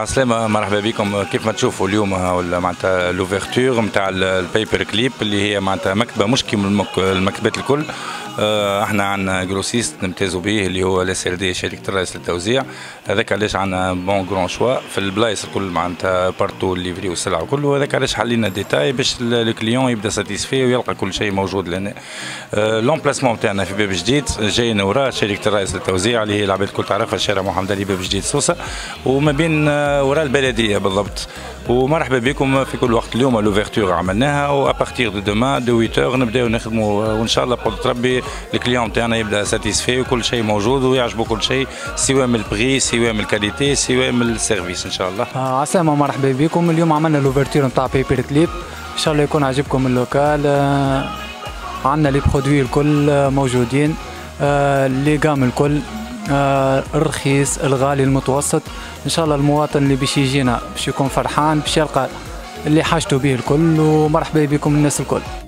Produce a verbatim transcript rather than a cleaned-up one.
عسلامة، مرحبا بكم. كيف ما تشوفوا اليوم ولا معناتها لوفرتور نتاع البيبر كليب اللي هي معناتها مكتبة مش كيما المكتبات الكل. احنا عندنا جروسيست نمتازوا به اللي هو لاس ال دي شركة الرئيس للتوزيع. هذاك علاش عندنا بون جرون شوا في البلايص الكل معناتها بارتو الليفري والسلع وكل، وهذاك علاش حلينا ديتاي باش الكليون يبدا ساتيسفي ويلقى كل شيء موجود لنا. لومبلاسمون تاعنا في باب جديد جاي وراه شركة الرئيس للتوزيع اللي هي العباد الكل تعرفها، شارع محمد علي باب جديد سوسة، وما بين وراء البلدية بالضبط. ومرحبا بكم في كل وقت. اليوم لوفرتور عملناها وابارتيغ دو دومان دو ثمانية اور نبداو نخدموا، وان شاء الله بقدرة ربي الكليون تاعنا يبدا ساتيسفي وكل شيء موجود ويعجبه كل شيء، سواء من البري سواء من الكاليتي سواء من السيرفيس ان شاء الله. آه عسلامة، مرحبا بكم. اليوم عملنا لوفرتور نتاع بيبر كليب، ان شاء الله يكون عجبكم اللوكال. آه عندنا لي برودوي الكل موجودين، آه لي جام الكل، آه الرخيص الغالي المتوسط. ان شاء الله المواطن اللي باش يجينا باش يكون فرحان، باش يلقى اللي حاجته به الكل. ومرحبا بكم الناس الكل.